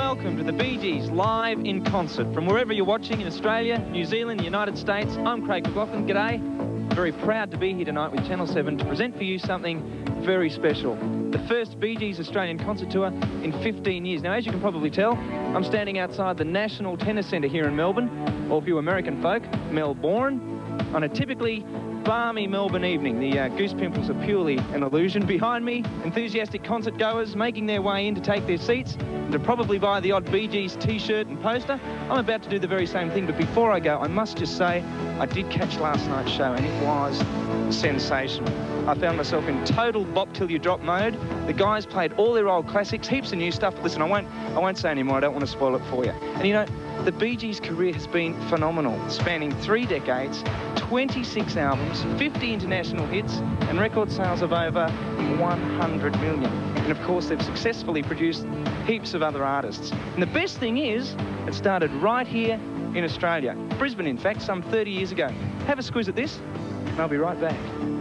welcome to the Bee Gees live in concert. From wherever you're watching in Australia, New Zealand, the United States, I'm Craig McLachlan. G'day. Very proud to be here tonight with Channel 7 to present for you something very special. The first Bee Gees Australian concert tour in 15 years. Now, as you can probably tell, I'm standing outside the National Tennis Centre here in Melbourne, or for you American folk, Melbourne, on a typically balmy Melbourne evening. The goose pimples are purely an illusion. Behind me, enthusiastic concert goers making their way in to take their seats and to probably buy the odd Bee Gees t-shirt and poster. I'm about to do the very same thing, but before I go, I must just say I did catch last night's show and it was sensational. I found myself in total bop till you drop mode. The guys played all their old classics, heaps of new stuff. Listen, I won't say any more. I don't want to spoil it for you. And you know, the Bee Gees' career has been phenomenal, spanning 3 decades, 26 albums, 50 international hits, and record sales of over 100 million. And of course, they've successfully produced heaps of other artists. And the best thing is, it started right here in Australia. Brisbane, in fact, some 30 years ago. Have a squiz at this, and I'll be right back.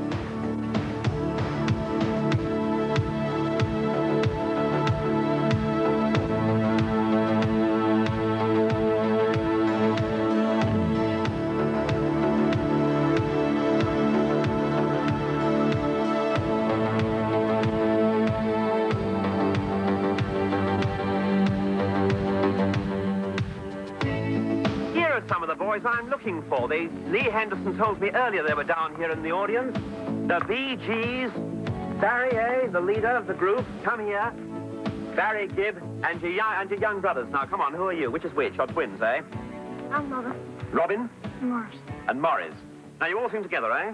Some of the boys I'm looking for. Lee Henderson told me earlier they were down here in the audience. The Bee Gees, Barry A., the leader of the group, come here. Barry Gibb and your young brothers. Now, come on, who are you? Which is which? You're twins, eh? I'm Robin. Robin? Morris. And Morris. Now, you all sing together, eh?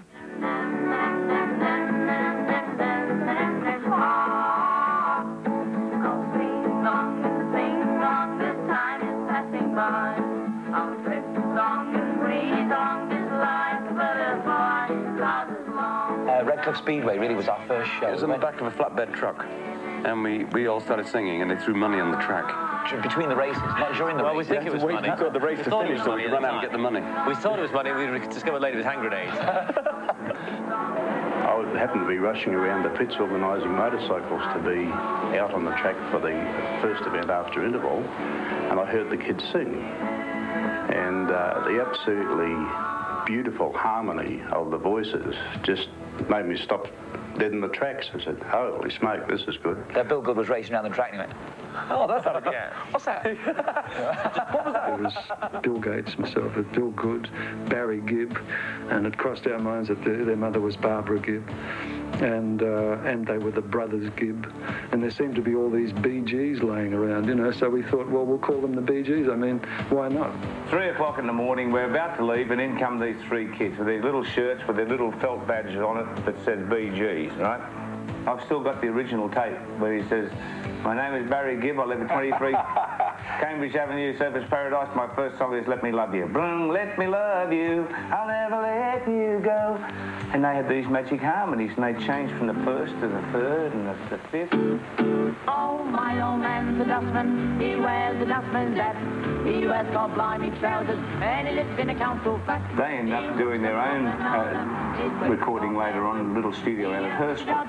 Redcliffe Speedway really was our first show. It was on the back of a flatbed truck, and we all started singing, and they threw money on the track. Between the races, not during the race. Well, we think it was money. We thought the race to finish, so we run out and get the money. We thought it was money, we discovered later it was hand grenades. I happened to be rushing around the pits organising motorcycles to be out on the track for the first event after interval, and I heard the kids sing. And the absolutely beautiful harmony of the voices just made me stop dead in the tracks. I said, holy smoke, this is good. That Bill Good was racing around the track and he went, oh, that's not good. Yeah. What's that? What was that? It was Bill Gates, myself, it was Bill Good, Barry Gibb, and it crossed our minds that their mother was Barbara Gibb. And they were the brothers Gibb. And there seemed to be all these Bee Gees laying around, you know, so we thought, well, we'll call them the Bee Gees. I mean, why not? 3 o'clock in the morning, we're about to leave, and in come these 3 kids with these little shirts with their little felt badges on it that said Bee Gees, right? I've still got the original tape where he says, my name is Barry Gibb, I live at 23 Cambridge Avenue, Surfers Paradise. My first song is Let Me Love You. Boom, let me love you, I'll never let you go. And they had these magic harmonies, and they changed from the first to the third and the fifth. Oh, my old man's a dustman, he wears a dustman's hat. He wears God-blimey trousers, and he lives in a council flat. They end up doing their own recording later on in a little studio out at Hurstville.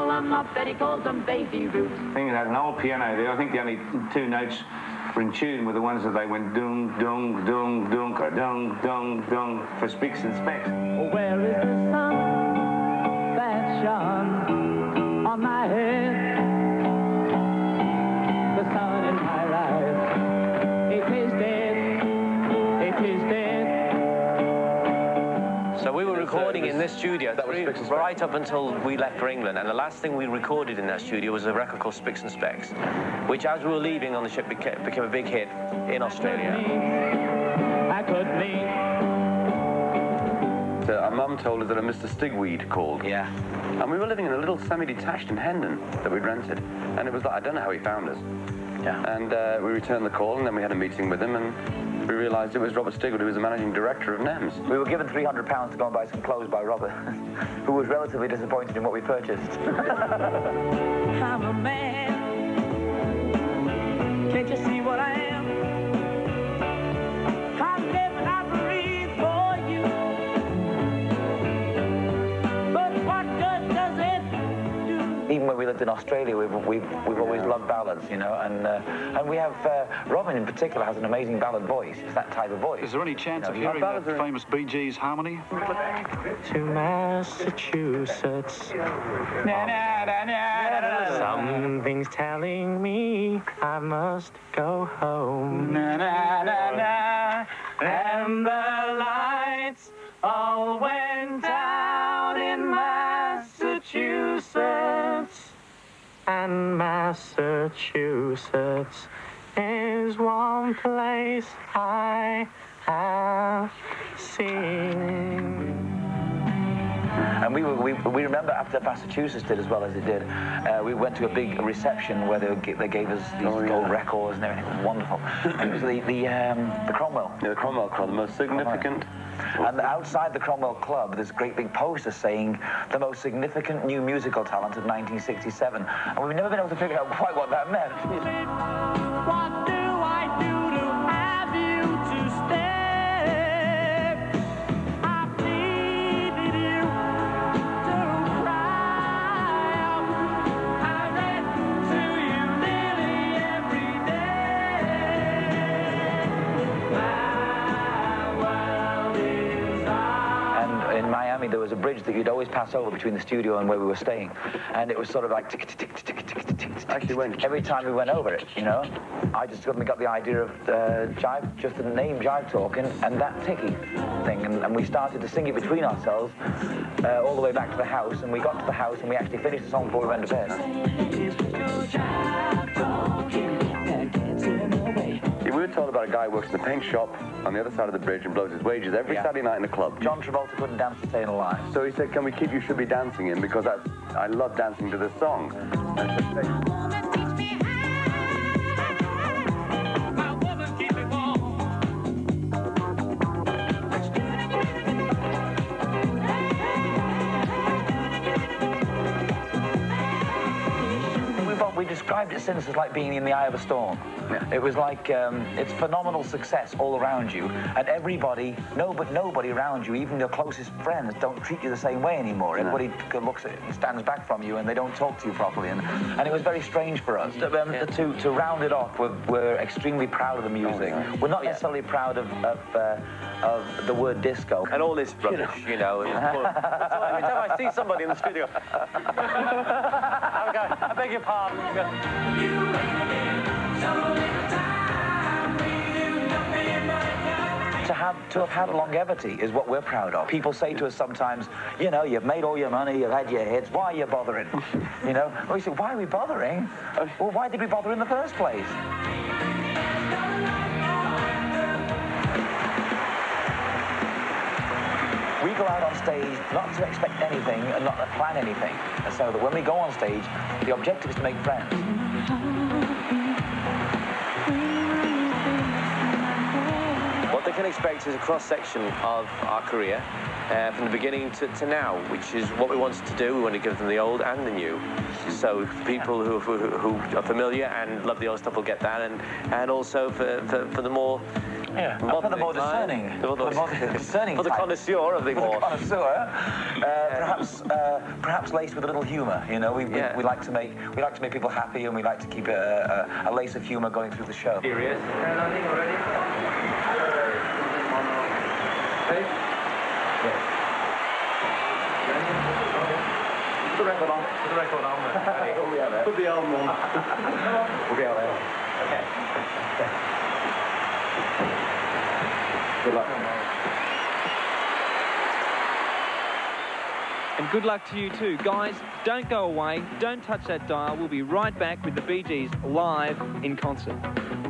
I think it had an old piano there. I think the only 2 notes were in tune were the ones that they went dung, dung, dung, dung, or dung, dung, dung for Spicks and Specks. Where is the sun that shone on my head? The sun in my life, it is dead, it is dead. So we were recording in this studio right up until we left for England, and the last thing we recorded in that studio was a record called Spicks and Specks, which as we were leaving on the ship became a big hit in Australia. I could leave. So our mum told us that a Mr. Stigweed called. Yeah. And we were living in a little semi-detached in Hendon that we'd rented, and it was like, I don't know how he found us. Yeah. And we returned the call, and then we had a meeting with him, and we realised it was Robert Stigwood, who was the managing director of NEMS. We were given £300 to go and buy some clothes by Robert, who was relatively disappointed in what we purchased. I'm a man. Can't you see what I am? I live and I breathe for you. But what good does it do? Even when we lived in Australia, we've always loved ballads, you know, and we have Robin in particular has an amazing ballad voice. It's that type of voice. Is there any chance of hearing that famous Bee Gees harmony? To Massachusetts. Something's telling me I must go home. And the lights all went out in Massachusetts. And Massachusetts is one place I have seen. And we remember after Massachusetts did as well as it did, we went to a big reception where they gave us these gold records and everything. It was wonderful. And it was the Cromwell. Yeah, the Cromwell Club, the most significant. And outside the Cromwell Club, there's a great big poster saying the most significant new musical talent of 1967. And we've never been able to figure out quite what that meant. What do I do to have you to stay? There was a bridge that you'd always pass over between the studio and where we were staying, and it was sort of like tick, tick, tick, tick, tick, tick, tick. Actually went. Every time we went over it, you know, I just suddenly got the idea of jive, just the name Jive Talking and that ticky thing, and we started to sing it between ourselves all the way back to the house, and we got to the house and we actually finished the song before we went to bed. Yeah, we were told about a guy who works in the paint shop on the other side of the bridge and blows his wages every Saturday night in the club. John Travolta couldn't dance to Staying Alive. So he said, can we keep You Should Be Dancing in, because I love dancing to this song. We described it since as like being in the eye of a storm. Yeah. It was like, it's phenomenal success all around you, and everybody, nobody around you, even your closest friends, don't treat you the same way anymore. No. Everybody looks at you, stands back from you, and they don't talk to you properly, and it was very strange for us. To round it off, we're extremely proud of the music. We're not necessarily proud of the word disco. And all this rubbish, you know. Every time I see somebody in the studio, I go, I beg your pardon. To have had longevity is what we're proud of. People say to us sometimes, you know, you've made all your money, you've had your hits, why are you bothering? You know? Well, we say, why are we bothering? Well, why did we bother in the first place? We go out on stage not to expect anything and not to plan anything. And so that when we go on stage, the objective is to make friends. What they can expect is a cross-section of our career, from the beginning to now, which is what we wanted to do. We want to give them the old and the new. So people who are familiar and love the old stuff will get that, and also for the more for the more discerning, for the connoisseur of the more. Perhaps laced with a little humour. You know, we like to make people happy, and we like to keep a lace of humour going through the show. Serious. Already? Put the record on. Put the record on. Put the album on. We'll be out there. Okay. Good luck. And good luck to you too. Guys, don't go away. Don't touch that dial. We'll be right back with the Bee Gees live in concert.